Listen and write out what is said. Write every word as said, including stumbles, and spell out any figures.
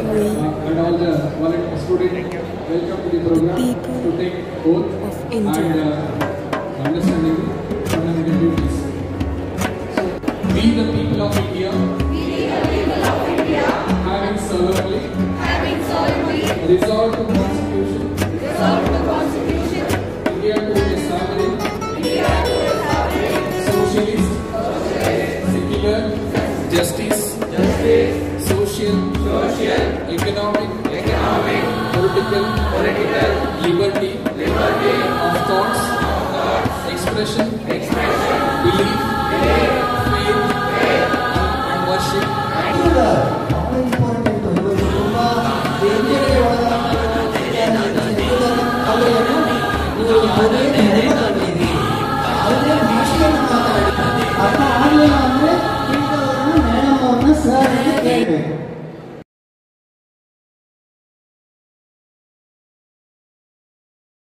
uh, and all the volunteer students, welcome to the program to take oath of India. and uh, understanding fundamental duties. So, we the people of India, We the people of India, having solemnly having solemnly resolved to Constitution, resolved the Constitution, India to be a sovereign, India to a sovereign, socialist, secular, justice, justice, social, social, economic, economic, political, political, liberty, liberty, of thoughts, expression, expression, belief, belief, faith, faith, and worship. To the all important